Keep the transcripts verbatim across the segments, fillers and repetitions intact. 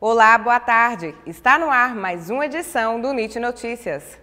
Olá, boa tarde. Está no ar mais uma edição do NIT Notícias.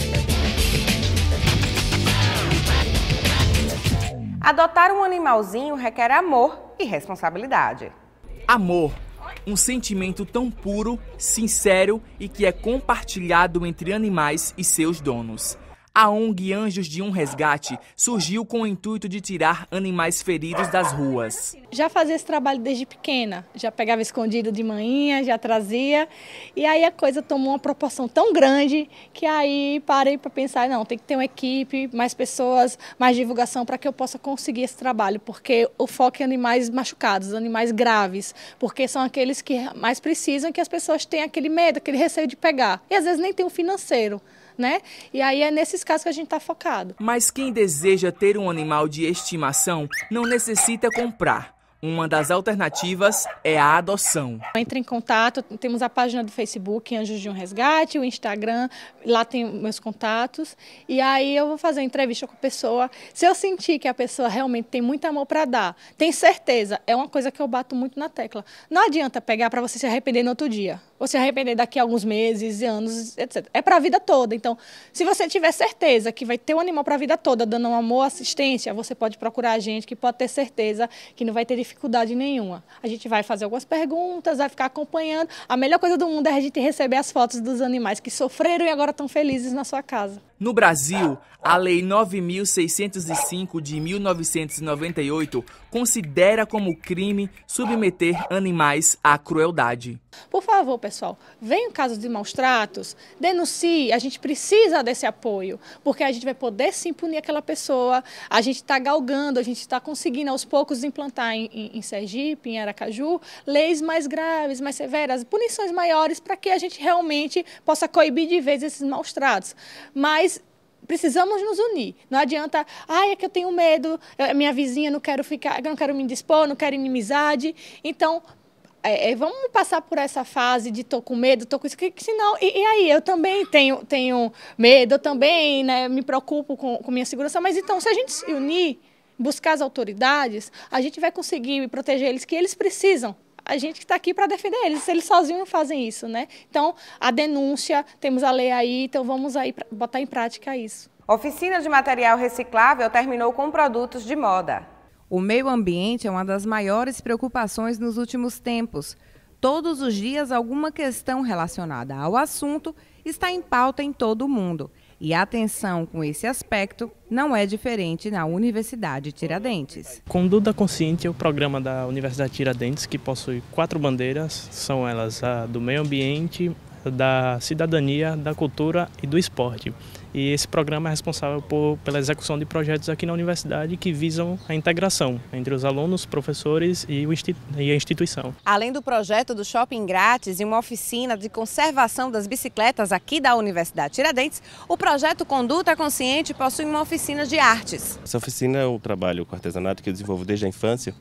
Adotar um animalzinho requer amor e responsabilidade. Amor, um sentimento tão puro, sincero e que é compartilhado entre animais e seus donos. A O N G Anjos de um Resgate surgiu com o intuito de tirar animais feridos das ruas. Já fazia esse trabalho desde pequena, já pegava escondido de manhã, já trazia, e aí a coisa tomou uma proporção tão grande que aí parei para pensar, não, tem que ter uma equipe, mais pessoas, mais divulgação para que eu possa conseguir esse trabalho, porque o foco é animais machucados, animais graves, porque são aqueles que mais precisam, que as pessoas têm aquele medo, aquele receio de pegar, e às vezes nem tem um financeiro. Né? E aí é nesses casos que a gente está focado. Mas quem deseja ter um animal de estimação não necessita comprar. Uma das alternativas é a adoção. Entre em contato, temos a página do Facebook, Anjos de um Resgate, o Instagram, lá tem meus contatos. E aí eu vou fazer uma entrevista com a pessoa. Se eu sentir que a pessoa realmente tem muito amor para dar, tem certeza, é uma coisa que eu bato muito na tecla. Não adianta pegar para você se arrepender no outro dia. Ou se arrepender daqui a alguns meses e anos, etcétera. É para a vida toda. Então, se você tiver certeza que vai ter um animal para a vida toda, dando um amor, assistência, você pode procurar a gente, que pode ter certeza que não vai ter dificuldade nenhuma. A gente vai fazer algumas perguntas, vai ficar acompanhando. A melhor coisa do mundo é a gente receber as fotos dos animais que sofreram e agora estão felizes na sua casa. No Brasil, a Lei nove mil seiscentos e cinco de mil novecentos e noventa e oito considera como crime submeter animais à crueldade. Por favor, pessoal, venham casos de maus tratos, denuncie, a gente precisa desse apoio, porque a gente vai poder sim punir aquela pessoa, a gente está galgando, a gente está conseguindo aos poucos implantar em, em, em Sergipe, em Aracaju, leis mais graves, mais severas, punições maiores para que a gente realmente possa coibir de vez esses maus tratos. Mas precisamos nos unir. Não adianta, ai, é que eu tenho medo, minha vizinha não quero ficar, não quero me indispor, não quero inimizade. Então, é, é, vamos passar por essa fase de tô com medo, tô com isso, que, que senão, e, e aí, eu também tenho, tenho medo, eu também, né, me preocupo com, com minha segurança, mas então, se a gente se unir, buscar as autoridades, a gente vai conseguir proteger eles, que eles precisam. A gente que está aqui para defender eles, eles sozinhos não fazem isso, né? Então, a denúncia, temos a lei aí, então vamos aí botar em prática isso. Oficina de material reciclável terminou com produtos de moda. O meio ambiente é uma das maiores preocupações nos últimos tempos. Todos os dias, alguma questão relacionada ao assunto está em pauta em todo o mundo. E a atenção com esse aspecto não é diferente na Universidade Tiradentes. Conduta Consciente é o programa da Universidade Tiradentes, que possui quatro bandeiras, são elas a do meio ambiente, da cidadania, da cultura e do esporte. E esse programa é responsável por, pela execução de projetos aqui na universidade que visam a integração entre os alunos, professores e, o e a instituição. Além do projeto do Shopping Grátis e uma oficina de conservação das bicicletas aqui da Universidade Tiradentes, o projeto Conduta Consciente possui uma oficina de artes. Essa oficina é o trabalho com artesanato que eu desenvolvo desde a infância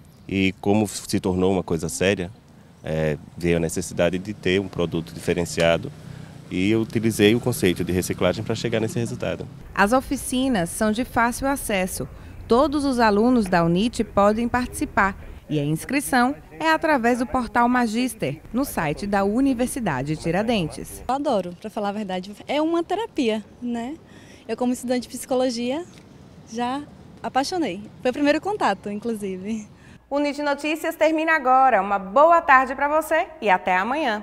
e como se tornou uma coisa séria, é, veio a necessidade de ter um produto diferenciado. E eu utilizei o conceito de reciclagem para chegar nesse resultado. As oficinas são de fácil acesso. Todos os alunos da UNIT podem participar e a inscrição é através do portal Magister, no site da Universidade Tiradentes. Eu adoro, para falar a verdade. É uma terapia, né? Eu, como estudante de psicologia, já apaixonei. Foi o primeiro contato, inclusive. O NIT Notícias termina agora. Uma boa tarde para você e até amanhã.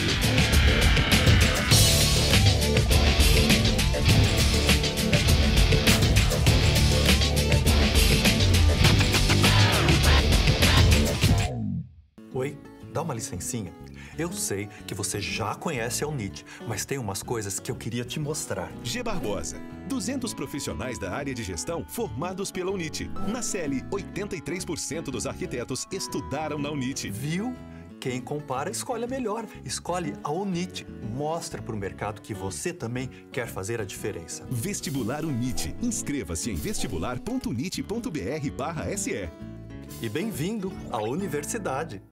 Oi, dá uma licencinha. Eu sei que você já conhece a UNIT, mas tem umas coisas que eu queria te mostrar. G Barbosa, duzentos profissionais da área de gestão formados pela UNIT. Na C L, oitenta e três por cento dos arquitetos estudaram na UNIT. Viu? Quem compara, escolhe a melhor. Escolhe a UNIT. Mostra para o mercado que você também quer fazer a diferença. Vestibular UNIT. Inscreva-se em vestibular ponto unit ponto br barra S E. E bem-vindo à universidade.